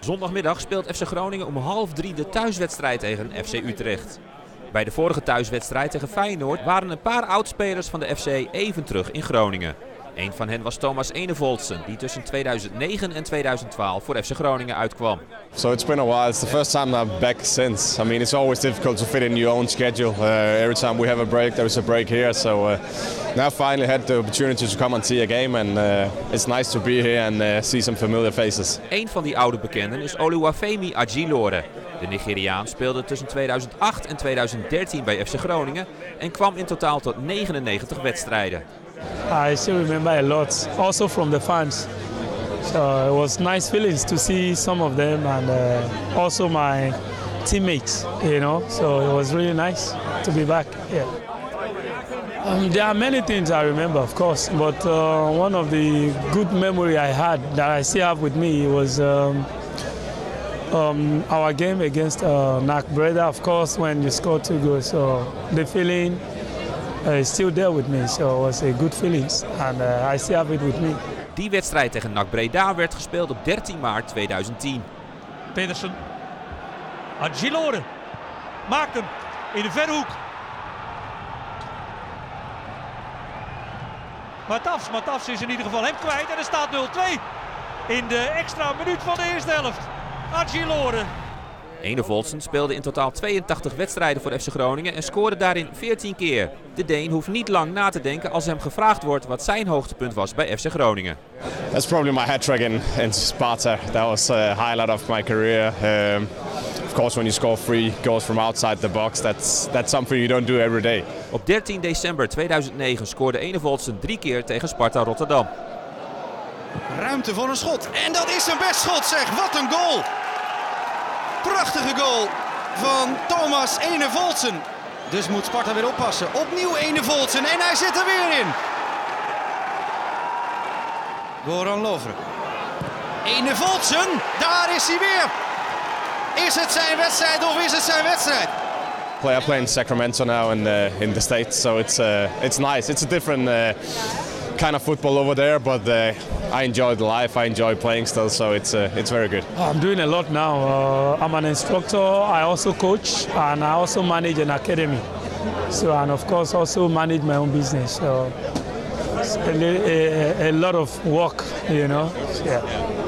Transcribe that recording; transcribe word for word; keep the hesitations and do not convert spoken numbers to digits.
Zondagmiddag speelt F C Groningen om half drie de thuiswedstrijd tegen F C Utrecht. Bij de vorige thuiswedstrijd tegen Feyenoord waren een paar oudspelers van de F C even terug in Groningen. Een van hen was Thomas Enevoldsen, die tussen tweeduizend negen en tweeduizend twaalf voor F C Groningen uitkwam. So it's been a while. It's the first time that I'm back since. I mean, it's always difficult to fit in your own schedule. Uh, every time we have a break, there is a break here. So uh, now finally had the opportunity to come and see a game, and uh, it's nice to be here and uh, see some familiar faces. Een van die oude bekenden is Oluwafemi Ajilore. De Nigeriaan speelde tussen tweeduizend acht en tweeduizend dertien bij F C Groningen en kwam in totaal tot negenennegentig wedstrijden. I still remember a lot, also from the fans. So it was nice feelings to see some of them and uh, also my teammates, you know. So it was really nice to be back. Yeah. Um, there are many things I remember, of course, but uh, one of the good memory I had that I still have with me was um, um, our game against uh, N A C Breda. Of course, when you score two goals, so the feeling uh, is still there with me. So it was a good feelings, and uh, I still have it with me. Die wedstrijd tegen N A C Breda werd gespeeld op dertien maart tweeduizend tien. Pedersen. Ajilore maakt hem in de verre hoek. Matafs, Matafs is in ieder geval hem kwijt en er staat nul twee in de extra minuut van de eerste helft. Ajilore. Enevoldsen speelde in totaal tweeëntachtig wedstrijden voor F C Groningen en scoorde daarin veertien keer. De Deen hoeft niet lang na te denken als hem gevraagd wordt wat zijn hoogtepunt was bij F C Groningen. That's probably my hat-trick in, in Sparta. That was a highlight of my career. Um, of course, when you score three goals from outside the box, that's that's something you don't do every day. Op dertien december tweeduizend negen scoorde Enevoldsen drie keer tegen Sparta Rotterdam. Ruimte voor een schot. En dat is een best schot, zeg. Wat een goal! Prachtige goal van Thomas Enevoldsen. Dus moet Sparta weer oppassen. Opnieuw Enevoldsen en hij zit er weer in. Goran Lovre. Enevoldsen, daar is hij weer. Is het zijn wedstrijd of is het zijn wedstrijd? I play in Sacramento now in the, in the States, so it's uh, it's nice. It's a different uh, kind of football over there, but uh, I enjoy the life. I enjoy playing still, so it's uh, it's very good. I'm doing a lot now. Uh, I'm an instructor. I also coach, and I also manage an academy. So, and of course, also manage my own business. So, it's a, a, a lot of work, you know. Yeah.